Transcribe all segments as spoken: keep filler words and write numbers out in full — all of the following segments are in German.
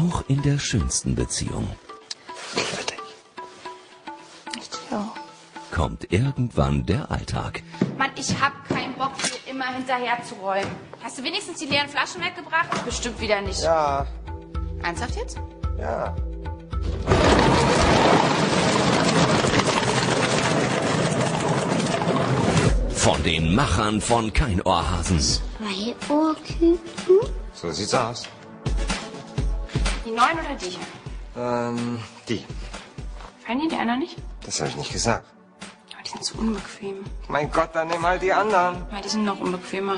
Auch in der schönsten Beziehung kommt irgendwann der Alltag. Mann, ich hab keinen Bock, hier immer hinterher zu räumen. Hast du wenigstens die leeren Flaschen weggebracht? Bestimmt wieder nicht. Ja. Ernsthaft jetzt? Ja. Von den Machern von Kein Ohrhasen. Zwei Ohrküken? So sieht's aus. Die neuen oder die hier? Ähm, die. Fallen die die anderen nicht? Das habe ich nicht gesagt. Aber die sind zu unbequem. Mein Gott, dann nimm halt die anderen. Ja, die sind noch unbequemer.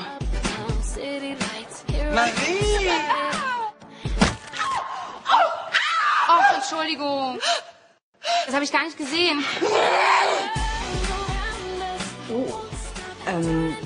Marie! Oh, Entschuldigung. Das habe ich gar nicht gesehen. Oh. Ähm.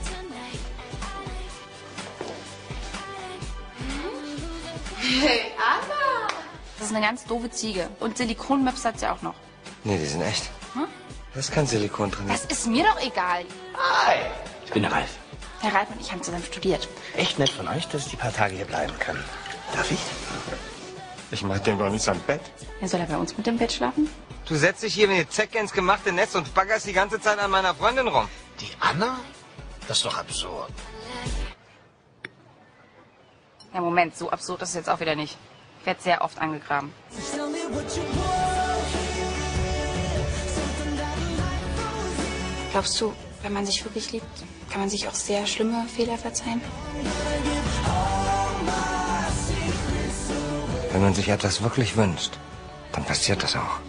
Hey, Anna! Das ist eine ganz doofe Ziege. Und Silikonmöpse hat sie auch noch. Nee, die sind echt. Hm? Da ist kein Silikon drin. Das ist mir doch egal. Hi, ich bin der Ralf. Herr Ralf und ich haben zusammen studiert. Echt nett von euch, dass ich die paar Tage hier bleiben kann. Darf ich? Ich mach dem doch nicht sein Bett. Ja, soll er bei uns mit dem Bett schlafen? Du setzt dich hier wie eine Zecke ins gemachte Netz und baggerst die ganze Zeit an meiner Freundin rum. Die Anna? Das ist doch absurd. Ja, Moment, so absurd ist es jetzt auch wieder nicht. Ich werde sehr oft angegraben. Glaubst du, wenn man sich wirklich liebt, kann man sich auch sehr schlimme Fehler verzeihen? Wenn man sich etwas wirklich wünscht, dann passiert das auch.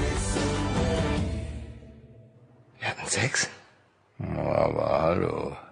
Wir hatten Sex? Aber hallo.